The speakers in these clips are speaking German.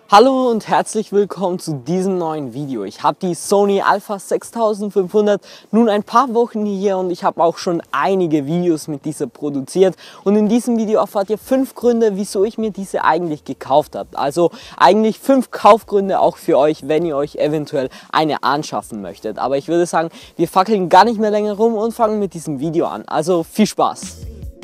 Hallo und herzlich willkommen zu diesem neuen Video. Ich habe die Sony Alpha 6500 nun ein paar Wochen hier und ich habe auch schon einige Videos mit dieser produziert. Und in diesem Video erfahrt ihr 5 Gründe, wieso ich mir diese eigentlich gekauft habe. Also eigentlich 5 Kaufgründe auch für euch, wenn ihr euch eventuell eine anschaffen möchtet. Aber ich würde sagen, wir fackeln gar nicht mehr länger rum und fangen mit diesem Video an. Also viel Spaß!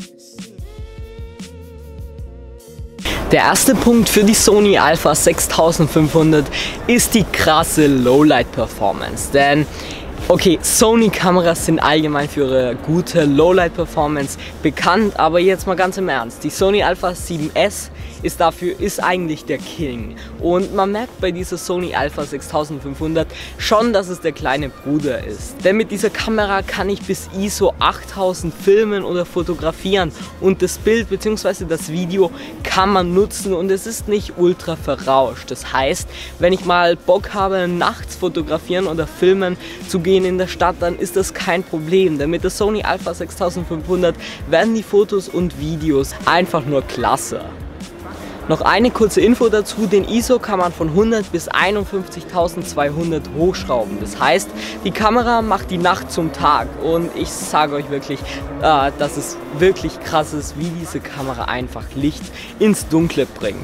Der erste Punkt für die Sony Alpha 6500 ist die krasse Lowlight-Performance. Denn okay, Sony-Kameras sind allgemein für ihre gute Lowlight-Performance bekannt, aber jetzt mal ganz im Ernst, die Sony Alpha 7S ist eigentlich der King. Und man merkt bei dieser Sony Alpha 6500 schon, dass es der kleine Bruder ist. Denn mit dieser Kamera kann ich bis ISO 8000 filmen oder fotografieren und das Bild bzw. das Video kann man nutzen und es ist nicht ultra verrauscht. Das heißt, wenn ich mal Bock habe, nachts fotografieren oder filmen zu gehen in der Stadt, dann ist das kein Problem. Denn mit der Sony Alpha 6500 werden die Fotos und Videos einfach nur klasse. Noch eine kurze Info dazu, den ISO kann man von 100 bis 51.200 hochschrauben. Das heißt, die Kamera macht die Nacht zum Tag und ich sage euch wirklich, dass es wirklich krass ist, wie diese Kamera einfach Licht ins Dunkle bringt.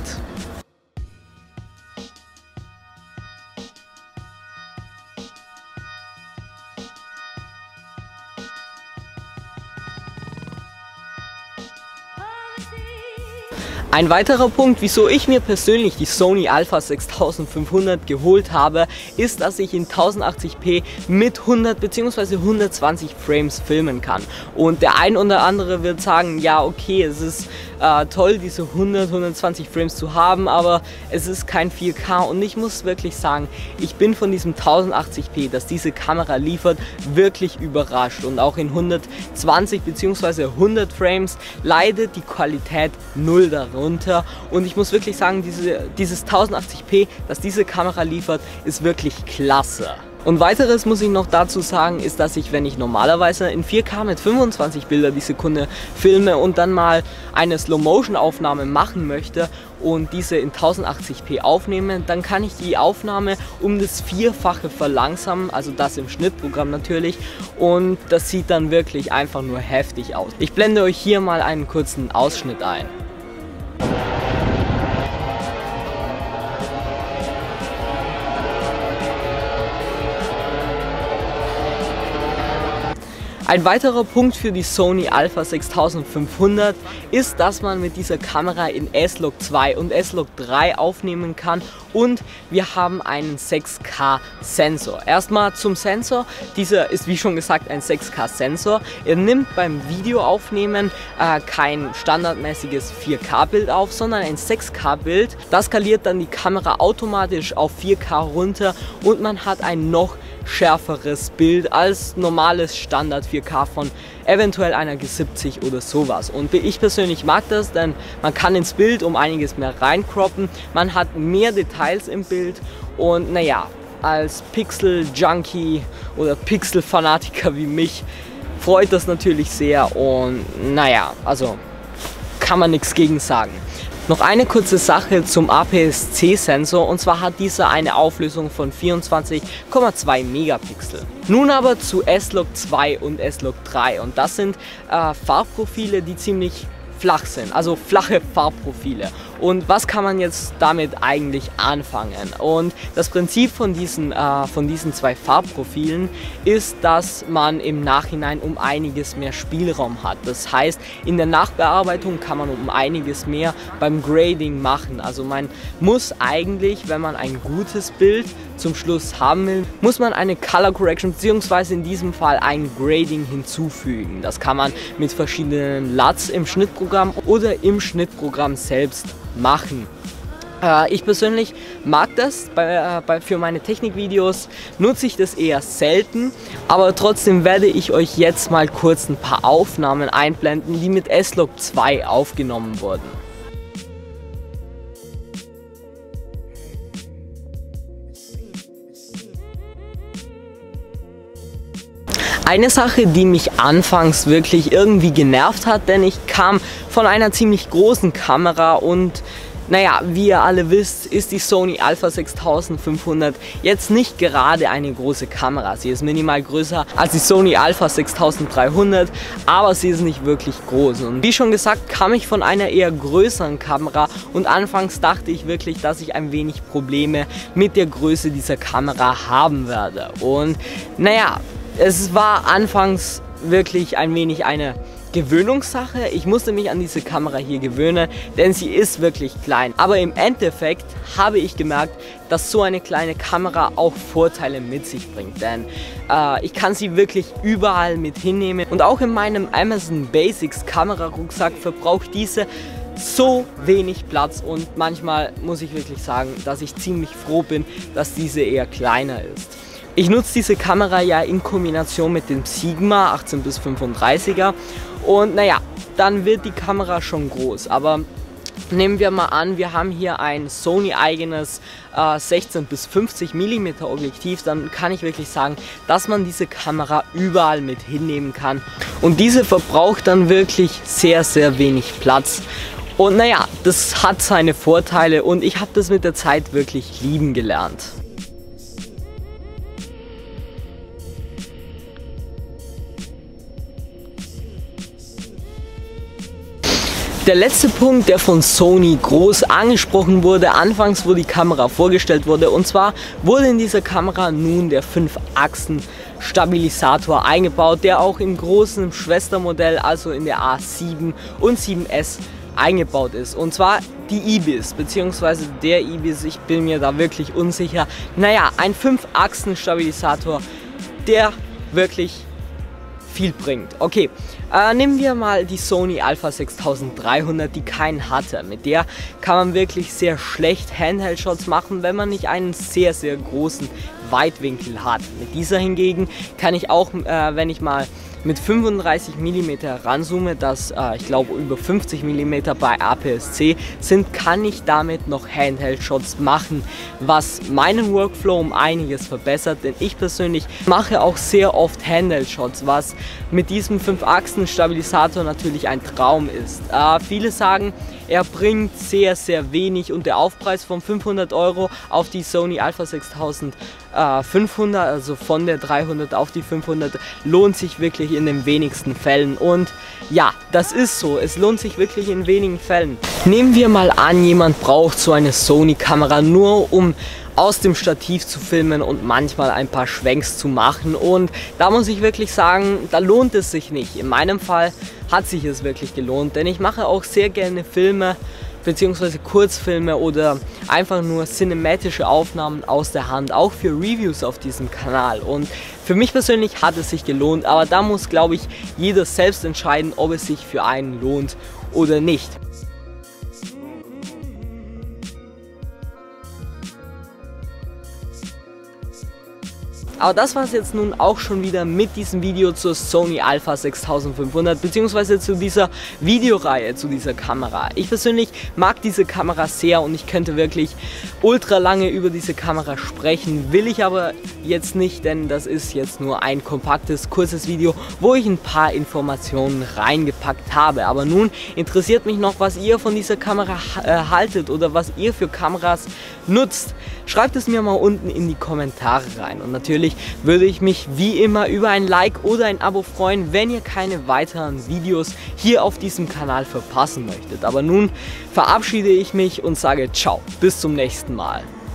Ein weiterer Punkt, wieso ich mir persönlich die Sony Alpha 6500 geholt habe, ist, dass ich in 1080p mit 100 bzw. 120 Frames filmen kann. Und der ein oder andere wird sagen, ja okay, es ist toll, diese 120 Frames zu haben, aber es ist kein 4K und ich muss wirklich sagen, ich bin von diesem 1080p, das diese Kamera liefert, wirklich überrascht und auch in 120 bzw. 100 Frames leidet die Qualität null darunter und ich muss wirklich sagen, dieses 1080p, das diese Kamera liefert, ist wirklich klasse. Und weiteres muss ich noch dazu sagen, ist, dass ich, wenn ich normalerweise in 4K mit 25 Bilder die Sekunde filme und dann mal eine Slow-Motion-Aufnahme machen möchte und diese in 1080p aufnehme, dann kann ich die Aufnahme um das 4-fache verlangsamen, also das im Schnittprogramm natürlich, und das sieht dann wirklich einfach nur heftig aus. Ich blende euch hier mal einen kurzen Ausschnitt ein. Ein weiterer Punkt für die Sony Alpha 6500 ist, dass man mit dieser Kamera in S-Log 2 und S-Log 3 aufnehmen kann und wir haben einen 6K Sensor. Erstmal zum Sensor, dieser ist wie schon gesagt ein 6K Sensor. Er nimmt beim Videoaufnehmen kein standardmäßiges 4K Bild auf, sondern ein 6K Bild. Das skaliert dann die Kamera automatisch auf 4K runter und man hat ein noch schärferes Bild als normales Standard 4K von eventuell einer G70 oder sowas. Und ich persönlich mag das, denn man kann ins Bild um einiges mehr reincroppen, man hat mehr Details im Bild und naja, als Pixel-Junkie oder Pixel-Fanatiker wie mich freut das natürlich sehr und naja, also kann man nichts gegen sagen. Noch eine kurze Sache zum APS-C-Sensor und zwar hat dieser eine Auflösung von 24,2 Megapixel. Nun aber zu S-Log 2 und S-Log 3 und das sind Farbprofile, die ziemlich flach sind, also flache Farbprofile. Und was kann man jetzt damit eigentlich anfangen? Und das Prinzip von diesen 2 Farbprofilen ist, dass man im Nachhinein um einiges mehr Spielraum hat. Das heißt, in der Nachbearbeitung kann man um einiges mehr beim Grading machen. Also man muss eigentlich, wenn man ein gutes Bild zum Schluss haben will, muss man eine Color Correction bzw. in diesem Fall ein Grading hinzufügen. Das kann man mit verschiedenen LUTs im Schnittprogramm oder im Schnittprogramm selbst machen. Ich persönlich mag das, für meine Technikvideos nutze ich das eher selten, aber trotzdem werde ich euch jetzt mal kurz ein paar Aufnahmen einblenden, die mit S-Log 2 aufgenommen wurden. Eine Sache, die mich anfangs wirklich irgendwie genervt hat, denn ich kam von einer ziemlich großen Kamera und naja, wie ihr alle wisst, ist die Sony Alpha 6500 jetzt nicht gerade eine große Kamera. Sie ist minimal größer als die Sony Alpha 6300, aber sie ist nicht wirklich groß. Und wie schon gesagt, kam ich von einer eher größeren Kamera und anfangs dachte ich wirklich, dass ich ein wenig Probleme mit der Größe dieser Kamera haben werde. Und naja, es war anfangs wirklich ein wenig eine Gewöhnungssache. Ich musste mich an diese Kamera hier gewöhnen, denn sie ist wirklich klein. Aber im Endeffekt habe ich gemerkt, dass so eine kleine Kamera auch Vorteile mit sich bringt. Denn ich kann sie wirklich überall mit hinnehmen. Und auch in meinem Amazon Basics Kamerarucksack verbraucht diese so wenig Platz. Und manchmal muss ich wirklich sagen, dass ich ziemlich froh bin, dass diese eher kleiner ist. Ich nutze diese Kamera ja in Kombination mit dem Sigma 18 bis 35er und naja, dann wird die Kamera schon groß, aber nehmen wir mal an, wir haben hier ein Sony eigenes 16 bis 50 mm Objektiv, dann kann ich wirklich sagen, dass man diese Kamera überall mit hinnehmen kann und diese verbraucht dann wirklich sehr, sehr wenig Platz. Und naja, das hat seine Vorteile und ich habe das mit der Zeit wirklich lieben gelernt. Der letzte Punkt, der von Sony groß angesprochen wurde, anfangs wo die Kamera vorgestellt wurde, und zwar wurde in dieser Kamera nun der 5-Achsen-Stabilisator eingebaut, der auch im großen Schwestermodell, also in der A7 und 7S eingebaut ist. Und zwar die IBIS, beziehungsweise der IBIS, ich bin mir da wirklich unsicher. Naja, ein 5-Achsen-Stabilisator, der wirklich viel bringt. Okay, nehmen wir mal die Sony Alpha 6300, die keinen hatte. Mit der kann man wirklich sehr schlecht Handheld-Shots machen, wenn man nicht einen sehr, sehr großen Weitwinkel hat. Mit dieser hingegen kann ich auch, wenn ich mal mit 35 mm ranzoome, das ich glaube über 50 mm bei APS-C sind, kann ich damit noch Handheld-Shots machen, was meinen Workflow um einiges verbessert, denn ich persönlich mache auch sehr oft Handheld-Shots, was mit diesem 5-Achsen-Stabilisator natürlich ein Traum ist. Viele sagen, er bringt sehr, sehr wenig und der Aufpreis von 500 € auf die Sony Alpha 6500, also von der 300 auf die 500, lohnt sich wirklich in den wenigsten Fällen. Und ja, das ist so, es lohnt sich wirklich in wenigen Fällen. Nehmen wir mal an, jemand braucht so eine Sony-Kamera nur, um aus dem Stativ zu filmen und manchmal ein paar Schwenks zu machen, und da muss ich wirklich sagen, da lohnt es sich nicht. In meinem Fall hat sich es wirklich gelohnt, denn ich mache auch sehr gerne Filme bzw. Kurzfilme oder einfach nur cinematische Aufnahmen aus der Hand, auch für Reviews auf diesem Kanal, und für mich persönlich hat es sich gelohnt, aber da muss, glaube ich, jeder selbst entscheiden, ob es sich für einen lohnt oder nicht. Aber das war es jetzt nun auch schon wieder mit diesem Video zur Sony Alpha 6500 bzw. zu dieser Videoreihe zu dieser Kamera. Ich persönlich mag diese Kamera sehr und ich könnte wirklich ultra lange über diese Kamera sprechen, will ich aber jetzt nicht, denn das ist jetzt nur ein kompaktes, kurzes Video, wo ich ein paar Informationen reingepackt habe. Aber nun interessiert mich noch, was ihr von dieser Kamera haltet oder was ihr für Kameras nutzt. Schreibt es mir mal unten in die Kommentare rein, und natürlich würde ich mich wie immer über ein Like oder ein Abo freuen, wenn ihr keine weiteren Videos hier auf diesem Kanal verpassen möchtet. Aber nun verabschiede ich mich und sage ciao, bis zum nächsten Mal.